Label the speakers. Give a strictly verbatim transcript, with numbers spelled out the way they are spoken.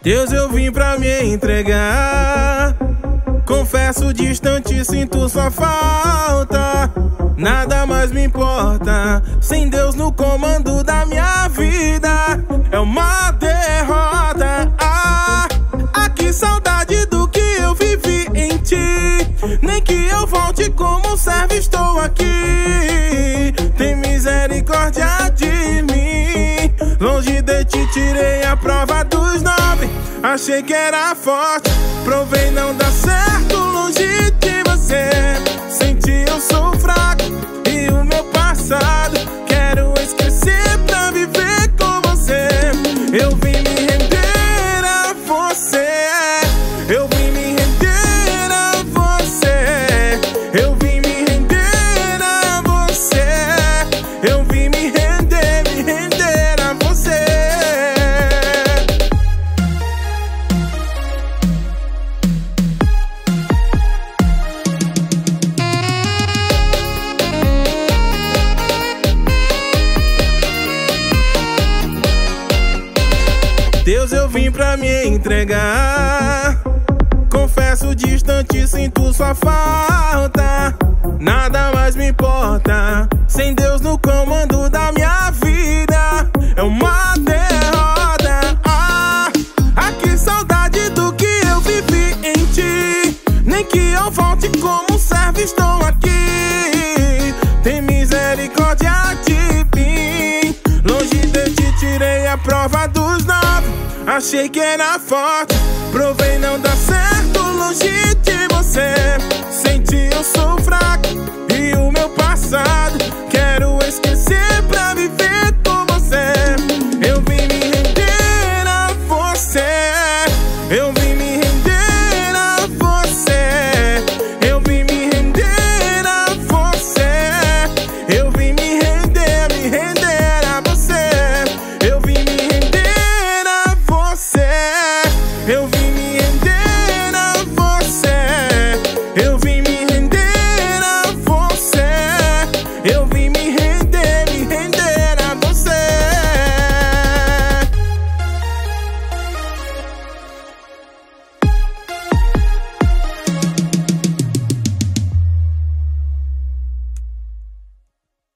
Speaker 1: Deus, eu vim pra me entregar. Confesso, distante, sinto sua falta. Nada mais me importa sem Deus no comando da minha vida. É uma derrota. Ah, ah, que saudade do que eu vivi em ti. Nem que eu volte como servo, estou aqui. Tem misericórdia de mim. Longe de ti tirei a prova dos nove. Achei que era forte, provei não dar certo. Longe de você, senti eu sou fraco. E o meu passado quero esquecer pra viver com você. Eu vim me render a você. Eu vim me render a você. Eu vim me render a você. Eu vim me render, me render a você. Deus, eu vim pra me entregar. Confesso, distante, sinto sua falta. Nada mais me importa sem Deus no comando da minha vida. É uma derrota. Ah, ah, que saudade do que eu vivi em ti. Nem que eu volte como servo, estou aqui. Tem misericórdia de mim. Longe de ti tirei a prova dos nove. Achei que era forte, provei não dar certo. Longe de você, senti eu sou fraco. E o meu passado